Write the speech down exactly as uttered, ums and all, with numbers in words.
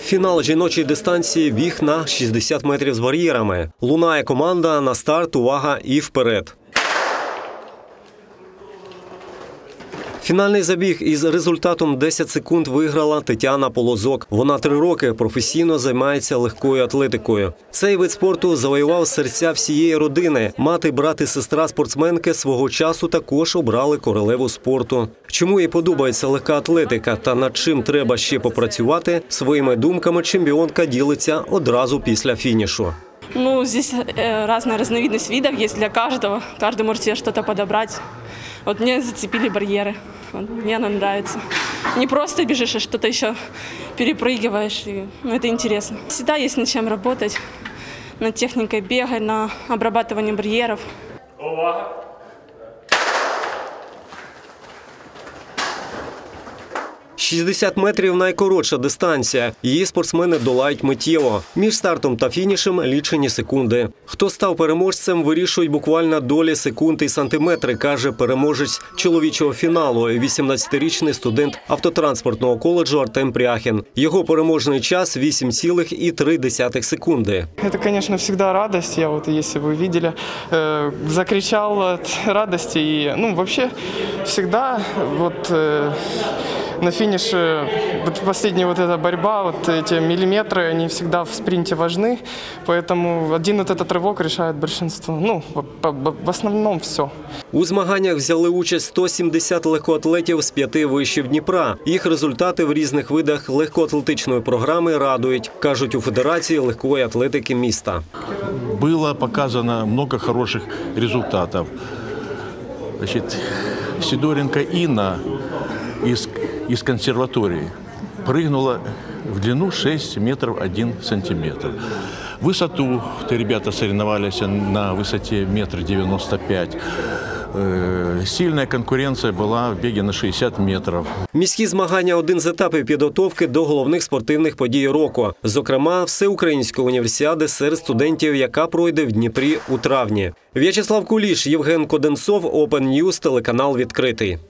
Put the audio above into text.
Фінал жіночої дистанції біг на шістдесят метрів з бар'єрами. Лунає команда, на старт, увага і вперед. Фінальний забіг із результатом десять секунд виграла Тетяна Полозок. Вона три роки професійно займається легкою атлетикою. Цей вид спорту завоював серця всієї родини. Мати, брат і сестра спортсменки свого часу також обрали королеву спорту. Чому їй подобається легка атлетика та над чим треба ще попрацювати, своїми думками чемпіонка ділиться одразу після фінішу. Ну, здесь э, разная разновидность видов есть для каждого. Каждый может себе что-то подобрать. Вот мне зацепили барьеры. Вот, мне она нравится. Не просто бежишь, а что-то еще перепрыгиваешь. И, ну, это интересно. Всегда есть над чем работать. Над техникой бега, на обрабатывание барьеров. шістдесят метрів – найкоротша дистанція. Її спортсмени долають миттєво. Між стартом та фінішем – лічені секунди. Хто став переможцем, вирішують буквально долі секунд і сантиметри, каже переможець чоловічого фіналу – вісімнадцятирічний студент автотранспортного коледжу Артем Пряхін. Його переможний час – вісім цілих три десятих секунди. Це, звісно, завжди радість. Я, от, якщо ви бачили, закричав від радості. І, ну, взагалі, завжди, от, на финише вот последняя вот эта борьба, вот эти миллиметры, они всегда в спринте важны, поэтому один вот этот рывок решает большинство. Ну, в основном все. У змаганнях взяли участь сто сімдесят легкоатлетів з п'яти вишів Дніпра. Їх результати в різних видах легкоатлетичної програми радують, кажуть у Федерації легкої атлетики міста. Було показано багато хороших результатів. Значить, Сидоренко Інна із из консерватории прыгнула в длину шесть метров один сантиметр. Высоту, ребята соревновались на высоте метр девяносто пять. Сильная конкуренція була в бігі на шістдесят метрів. Міські змагання – один з етапів підготовки до головних спортивних подій року. Зокрема, Всеукраїнської універсіади серед студентів, яка пройде в Дніпрі у травні. В'ячеслав Куліш, Євген Коденцов, Open News, телеканал «Відкритий».